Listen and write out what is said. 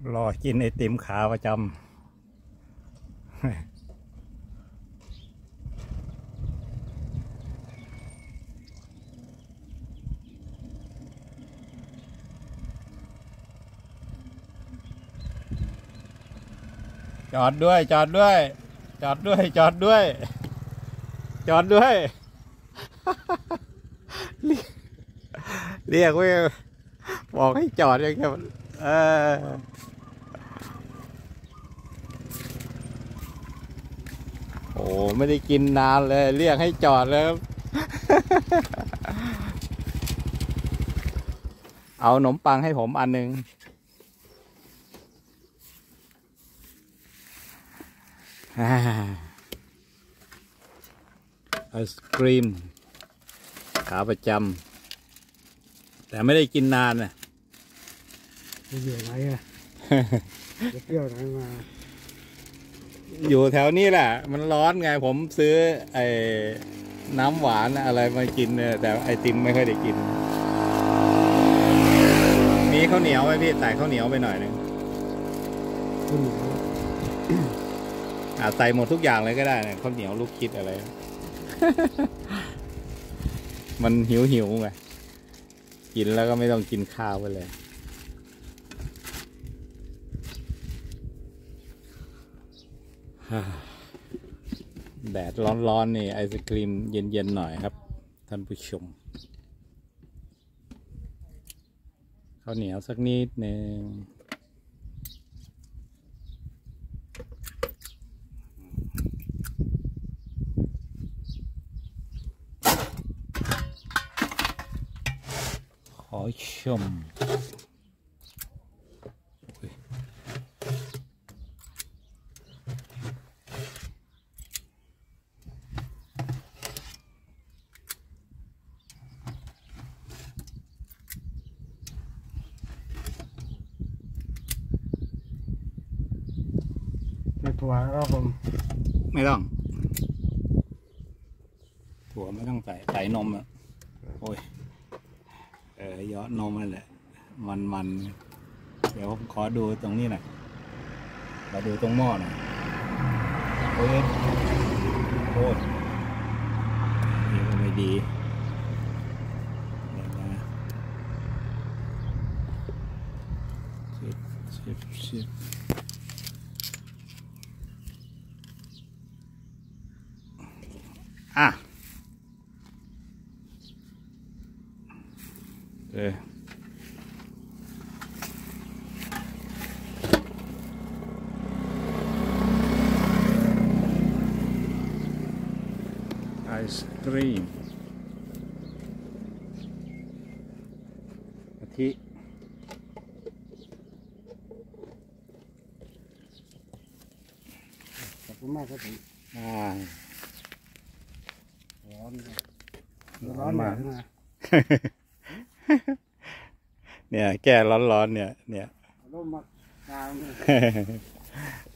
รอกินไอติมขาประจำจอดด้วยจอดด้วยจอดด้วยจอดด้วยจอดด้วยเรียกไว้บอกให้จอดอย่างเงี้ยโอ้ไม่ได้กินนานเลยเรียกให้จอดแล้ว เอาขนมปังให้ผมอันหนึ่งไอศกรีมขาประจำแต่ไม่ได้กินนานน่ะอยู่ไหนอะเที่ยวไหนมาอยู่แถวนี้แหละมันร้อนไงผมซื้อไอ้น้ำหวานอะไรมากินเนี่ยแต่ไอติมไม่ค่อยได้กินมีข้าวเหนียวไหมพี่ใส่ข้าวเหนียวไปหน่อยนึงใส่หมดทุกอย่างเลยก็ได้นะข้าวเหนียวลูกคิดอะไร มันหิวไงกินแล้วก็ไม่ต้องกินข้าวไปเลยแดดร้อนนี่ไอศกรีมเย็นๆหน่อยครับท่านผู้ชมข้าวเหนียวสักนิดหนึ่งขอชมในถั่วครับผมไม่ต้องถั่วไม่ต้องใส่นมอ่ะโอ้ยยอดนมนั่นแหละมันเดี๋ยวผมขอดูตรงนี้หน่อยขอดูตรงหม้อหน่อยโอ้ยโคตรนี่ก็ไม่ดีชิบอ่ะไอศกรีมกะทิขอบคุณมากครับผมร้อนมากเนี่ยแก้ร้อนเนี่ยร่มมากลาง